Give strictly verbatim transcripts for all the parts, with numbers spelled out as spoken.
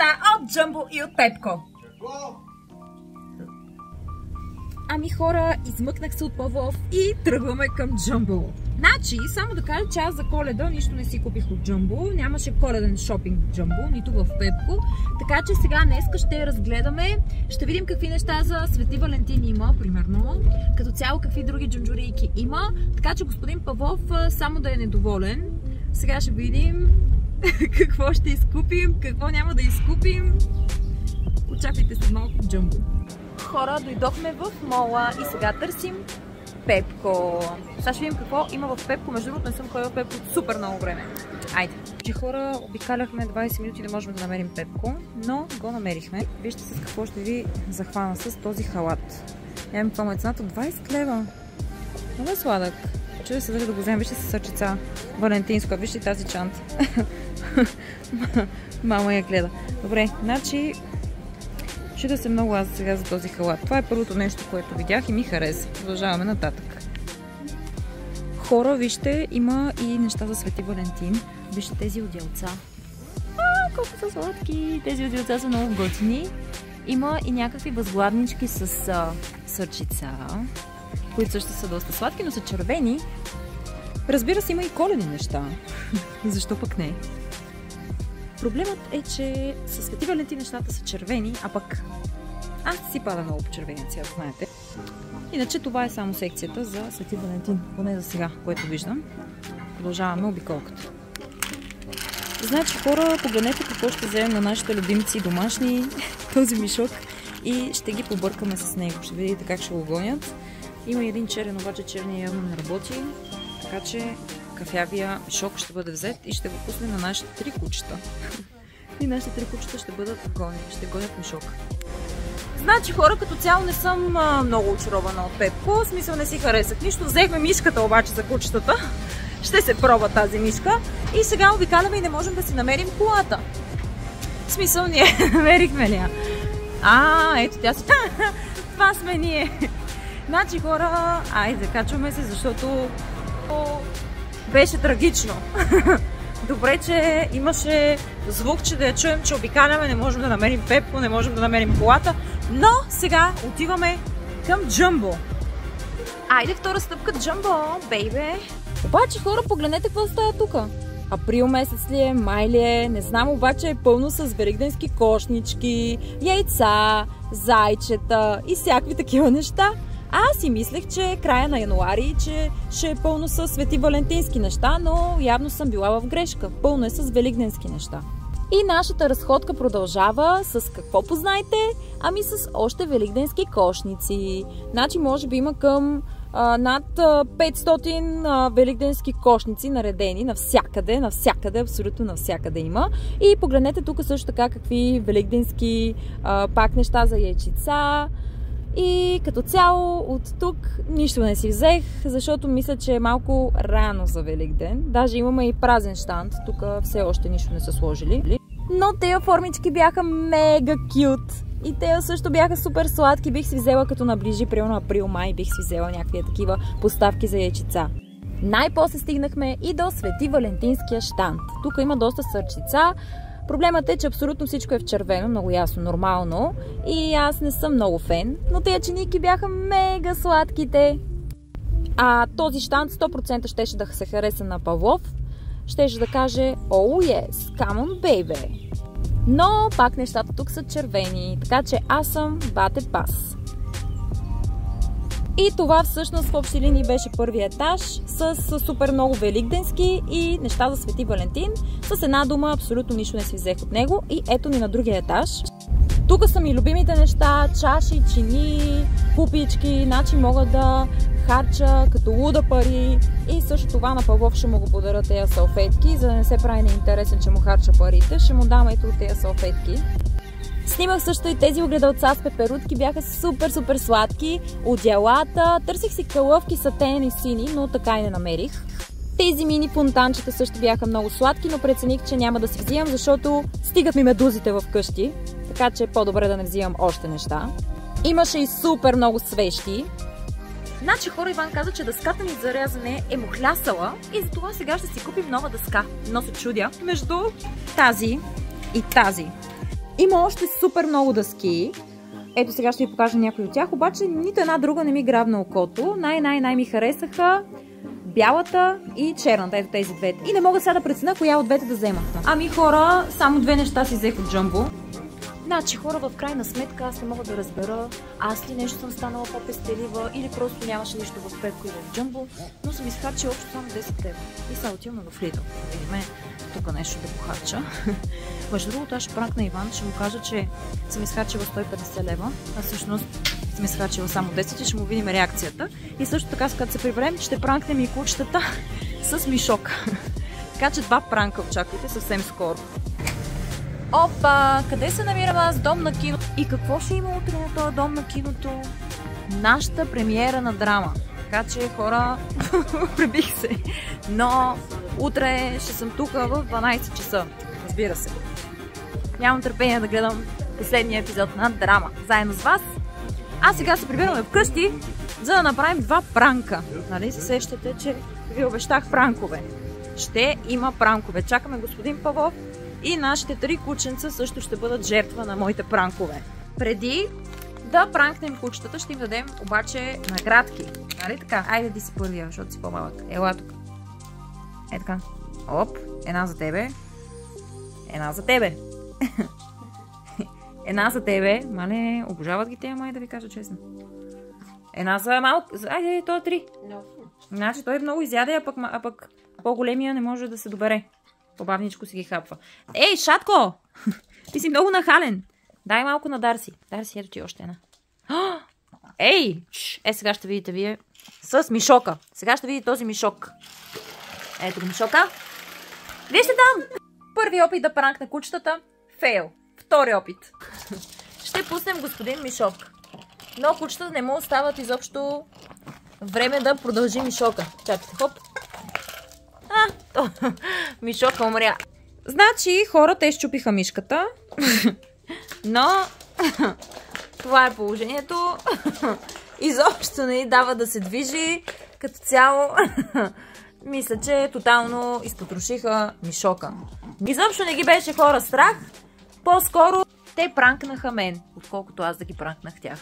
от Джъмбо и от Пепко. Ами хора, измъкнах се от Павлов и тръгваме към Джъмбо. Значи, само да кажа, че аз за Коледа нищо не си купих от Джъмбо. Нямаше коледен шопинг в Джъмбо, нито в Пепко. Така че сега днеска ще разгледаме, ще видим какви неща за Свети Валентин има, примерно. Като цяло какви други джунджурийки има. Така че господин Павлов само да е недоволен. Сега ще видим какво ще изкупим, какво няма да изкупим. Очаквайте се малко в Джъмбо. Хора, дойдохме в мола и сега търсим Пепко. Сега ще видим какво има в Пепко. Между другото не съм ходила в Пепко супер много време. Айде. Че хора, обикаляхме двайсет минути да можем да намерим Пепко, но го намерихме. Вижте с какво ще ви захвана с този халат. Нямам какво му е цената, двайсет лева. Много е сладък. Чудя се дали да го вземем. Вижте с сърчица. Валентинско. Вижте тази чанта. Мама я гледа. Добре, значи чудя се много аз сега за този халат. Това е първото нещо, което видях и ми хареса. Продължаваме нататък. Хора, вижте, има и неща за Свети Валентин. Вижте тези отделца. А, колко са сладки! Тези отделца са много готини. Има и някакви възгладнички с а, сърчица, които също са доста сладки, но са червени. Разбира се, има и коледни неща. Защо пък не? Проблемът е, че със Свети Валентин нещата са червени, а пък аз си пада много по червения цвят, знаете. Иначе това е само секцията за Свети Валентин, поне за сега, което виждам. Продължаваме обиколката. Значи хора, погледнете какво ще вземем на нашите любимци домашни, този мишок, и ще ги побъркаме с него. Ще видите как ще го гонят. Има един черен, обаче черния явно не работи, така че кафявия мишок ще бъде взет и ще го пуснем на нашите три кучета. И нашите три кучета ще бъдат гонени, ще гонят мишок. Значи хора, като цяло не съм а, много очарована от Пепко, в смисъл не си харесах нищо. Взехме мишката обаче за кучетата. Ще се пробва тази мишка. И сега обикаляме и не можем да си намерим колата. В смисъл ние намерихме ли я? А, ето тя си. Това сме ние. Значи хора, айде, качваме се, защото беше трагично. Добре, че имаше звук, че да я чуем, че обикаляме, не можем да намерим Пепко, не можем да намерим колата, но сега отиваме към Джъмбо. Айде, втора стъпка Джъмбо, бейбе! Обаче хора, погледнете какво става тук. Април месец ли е, май ли е, не знам, обаче е пълно с великденски кошнички, яйца, зайчета и всякакви такива неща. Аз си мислех, че е края на януари, че ще е пълно с Свети Валентински неща, но явно съм била в грешка. Пълно е с великденски неща. И нашата разходка продължава с какво познайте? Ами с още великденски кошници. Значи може би има към а, над петстотин а, великденски кошници наредени навсякъде, навсякъде, абсолютно навсякъде има. И погледнете тук също така какви великденски а, пак неща за яйчица. И като цяло от тук нищо не си взех, защото мисля, че е малко рано за Великден. Даже имаме и празен щанд, тук все още нищо не са сложили. Но тези формички бяха мега кют. И те също бяха супер сладки. Бих си взела, като наближи примерно април-май, бих си взела някакви такива поставки за яйчица. Най-после стигнахме и до Свети Валентинския щанд. Тук има доста сърчица. Проблемът е, че абсолютно всичко е в червено, много ясно, нормално. И аз не съм много фен, но тези чиники бяха мега сладките. А този щанд сто процента щеше да се хареса на Павлов. Щеше да каже "Oh yes, come on baby". Но пак нещата тук са червени, така че аз съм бате пас. И това всъщност в общи линии беше първият етаж с, с супер много великденски и неща за Свети Валентин. С една дума абсолютно нищо не си взех от него. И ето ни на другия етаж. Тук са ми любимите неща, чаши, чини, купички, значи мога да харча като луда пари. И също това на Павлов ще му го подаря тези салфетки, за да не се прави неинтересен, че му харча парите. Ще му дам ето тези салфетки. Снимах също и тези огледалца с пеперутки, бяха супер, супер сладки. Одеялата, търсих си кълъвки сатен и сини, но така и не намерих. Тези мини фонтанчета също бяха много сладки, но прецених, че няма да си взимам, защото стигат ми медузите в къщи. Така че е по-добре да не взимам още неща. Имаше и супер много свещи. Значи хора, Иван каза, че дъската ни за рязане е мухлясала и затова сега ще си купим нова дъска. Но се чудя между тази и тази. Има още супер много дъски. Ето сега ще ви покажа някои от тях, обаче нито една друга не ми грабна окото. Най-най-най ми харесаха бялата и черната, ето тези двете. И не мога сега да преценя коя от двете да взема. Ами хора, само две неща си взех от Jumbo. Значи хора, в крайна сметка аз не мога да разбера, аз ли нещо съм станала по-пестелива или просто нямаше нищо в Петко и в Jumbo, но съм изхарчила общо само десет лева. И сега отиваме в Lidl. Видиме тук нещо да похарча. Между другото, аз ще пранкна Иван, ще му кажа, че съм изхарчила сто и петдесет лева, а всъщност съм изхарчила само десет и ще му видим реакцията. И също така, като се приберем, ще пранкнем и кучетата с мишок. Така че два пранка очаквайте съвсем скоро. Опа! Къде се намирам аз? Дом на кино. И какво ще има утре на този дом на киното? Нашата премиера на драма. Така че хора, пребих се. Но утре ще съм тук в дванайсет часа. Разбира се. Нямам търпение да гледам последния епизод на драма. Заедно с вас. А сега се прибираме вкъщи, за да направим два пранка. Нали се сещате, че ви обещах пранкове? Ще има пранкове. Чакаме господин Павлов и нашите три кученца също ще бъдат жертва на моите пранкове. Преди да пранкнем кучетата, ще им дадем обаче наградки. Нали така? Айде да си първия, защото си по-малък. Ела тук. Е така. Оп, една за тебе. Една за тебе. Една за тебе. Мале, обожават ги те, май да ви кажа честно. Една за малко. Айде, той е три. No. Значи той много изяде, а пък, а пък по-големия не може да се добере. По-бавничко си ги хапва. Ей, Шатко! Ти си много нахален. Дай малко на Дарси. Дарси, ето ти още една. Ей! Е, сега ще видите вие с мишока. Сега ще видите този мишок. Ето го мишока. Вижте там! Първи опит да пранкна кучетата. Фейл. Втори опит. Ще пуснем господин мишок. Но кучетата не му остават изобщо време да продължи мишока. Чакайте, хоп. А, то, мишока умря. Значи, хората изчупиха мишката. Но това е положението. Изобщо не й дава да се движи. Като цяло, мисля, че тотално изпотрошиха мишока. Изобщо не ги беше хора страх. По-скоро те пранкнаха мен, отколкото аз да ги пранкнах тях.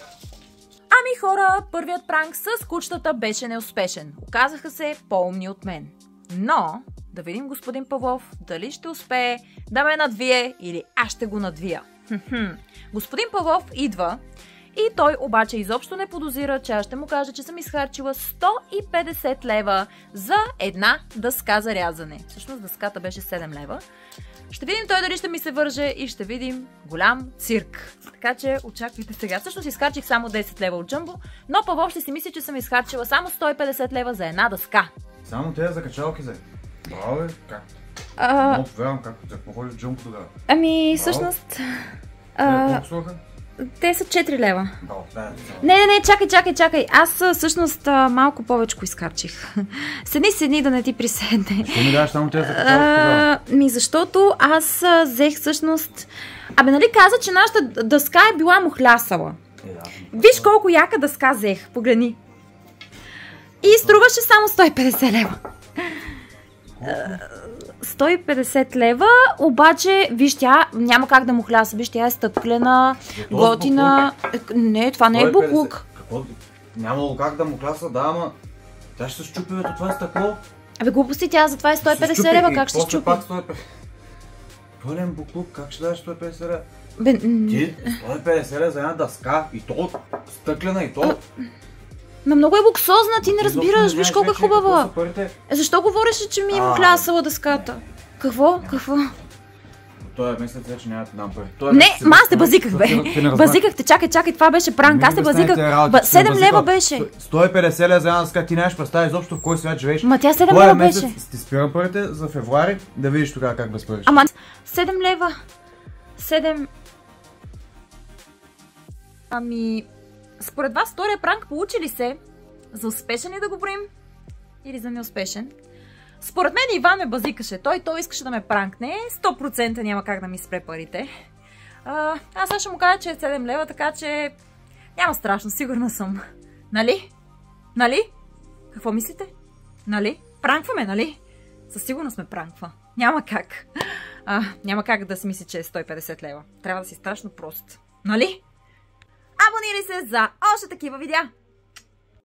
Ами хора, първият пранк с кучетата беше неуспешен. Оказаха се по-умни от мен. Но, да видим господин Павлов, дали ще успее да ме надвие или аз ще го надвия. Господин Павлов идва и той обаче изобщо не подозира, че аз ще му кажа, че съм изхарчила сто и петдесет лева за една дъска за рязане. Всъщност дъската беше седем лева. Ще видим той дали ще ми се върже и ще видим голям цирк. Така че очаквайте сега. Всъщност изхарчих само десет лева от Jumbo, но Павлов ще си мисли, че съм изхарчила само сто и петдесет лева за една дъска. Само тези закачалки за... Браво, бе, как? А... Много повярвам, как за какво ходиш в Jumbo тогава? Ами, всъщност... А... Колко слуха? Те са четири лева. Да, да, да. Не, не, не, чакай, чакай, чакай. Аз всъщност малко повечко изхарчих. Седни, седни да не ти приседне. Защо ми даваш само тези закачалки тогава? Ми, защото аз взех всъщност... Абе, нали каза, че нашата дъска е била му хлясала. Е, да. Виж колко яка дъска взех. Погледни. И струваше само сто и петдесет лева. сто и петдесет лева, обаче, виж, тя няма как да му хляса. Виж, тя е стъклена, готина. Не, това не е буклук. Какво? Нямало как да му хляса, да, ама... Тя ще се щупи, бе, това е стъкло. Абе, глупости, тя затова е сто и петдесет лева, как ще се щупи? Пълен буклук, как ще дадеш сто и петдесет лева? Бе... Ти сто и петдесет лева за една дъска, и то стъклена, и то... Ма много е луксозна, ти не разбираш, виж колко е хубава. Защо говореше, че ми е му хлясала дъската? Какво? Какво? Той е месец вече няма да дам пари. Не, ма аз те базиках, бе. Базикахте, чакай, чакай, това беше пранк, аз те базиках. седем лева беше. сто и петдесет лева за една дъска, ти нямаш представа изобщо в кой свят живееш. Ма тя седем лева беше. Ти спирам парите за февруари, да видиш тогава как без париш. Ама седем лева. седем... Ами... Според вас втория пранк получи ли се? За успешен ли да го броим? Или за неуспешен? Според мен Иван ме базикаше. Той, той искаше да ме пранкне. сто процента няма как да ми спре парите. А, аз сега ще му кажа, че е седем лева, така че няма страшно, сигурна съм. Нали? Нали? Какво мислите? Нали? Пранкваме, нали? Със сигурност ме пранква. Няма как. А, няма как да си мисли, че е сто и петдесет лева. Трябва да си страшно прост. Нали? Абонирай се за още такива видеа!